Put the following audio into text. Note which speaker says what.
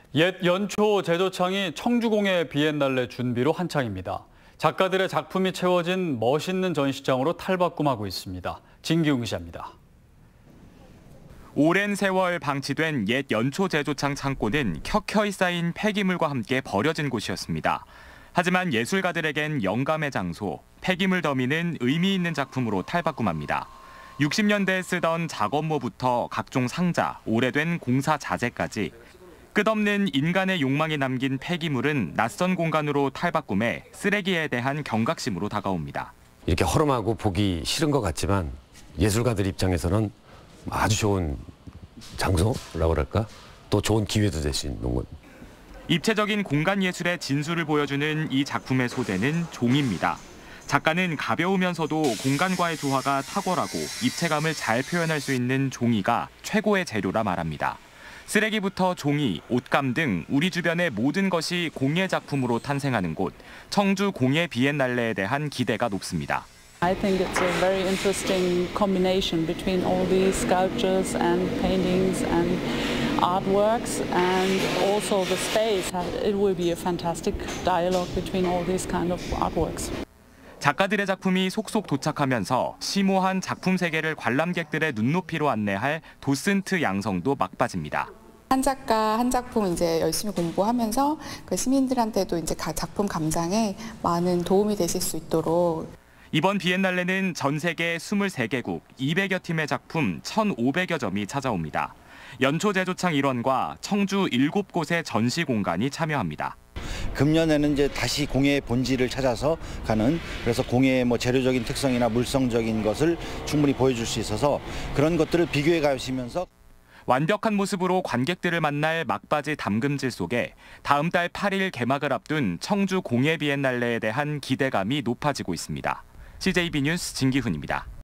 Speaker 1: 옛 연초 제조창이 청주공예 비엔날레 준비로 한창입니다. 작가들의 작품이 채워진 멋있는 전시장으로 탈바꿈하고 있습니다. 진기웅 기자입니다.
Speaker 2: 오랜 세월 방치된 옛 연초 제조창 창고는 켜켜이 쌓인 폐기물과 함께 버려진 곳이었습니다. 하지만 예술가들에겐 영감의 장소, 폐기물 더미는 의미 있는 작품으로 탈바꿈합니다. 60년대에 쓰던 작업모부터 각종 상자, 오래된 공사 자재까지 끝없는 인간의 욕망이 남긴 폐기물은 낯선 공간으로 탈바꿈해 쓰레기에 대한 경각심으로 다가옵니다.
Speaker 3: 이렇게 허름하고 보기 싫은 것 같지만 예술가들 입장에서는 아주 좋은 장소라고 할까? 또 좋은 기회도 될 수 있는 건.
Speaker 2: 입체적인 공간 예술의 진수를 보여주는 이 작품의 소재는 종입니다. 작가는 가벼우면서도 공간과의 조화가 탁월하고 입체감을 잘 표현할 수 있는 종이가 최고의 재료라 말합니다. 쓰레기부터 종이, 옷감 등 우리 주변의 모든 것이 공예 작품으로 탄생하는 곳, 청주 공예 비엔날레에 대한 기대가 높습니다.
Speaker 4: I think it's a very interesting combination between all these sculptures and paintings and artworks and also the space. It will be a fantastic dialogue between all these kind of artworks.
Speaker 2: 작가들의 작품이 속속 도착하면서 심오한 작품 세계를 관람객들의 눈높이로 안내할 도슨트 양성도 막빠집니다.
Speaker 5: 한 작가 한 작품 이제 열심히 공부하면서 그 시민들한테도 이제 작품 감상에 많은 도움이 되실 수 있도록.
Speaker 2: 이번 비엔날레는 전 세계 23개국 200여 팀의 작품 1,500여 점이 찾아옵니다. 연초 제조창 일원과 청주 7곳의 전시 공간이 참여합니다.
Speaker 6: 금년에는 이제 다시 공예의 본질을 찾아서 가는, 그래서 공예의 재료적인 특성이나 물성적인 것을 충분히 보여줄 수 있어서 그런 것들을 비교해 가시면서
Speaker 2: 완벽한 모습으로 관객들을 만날 막바지 담금질 속에 다음 달 8일 개막을 앞둔 청주 공예 비엔날레에 대한 기대감이 높아지고 있습니다. CJB 뉴스 진기훈입니다.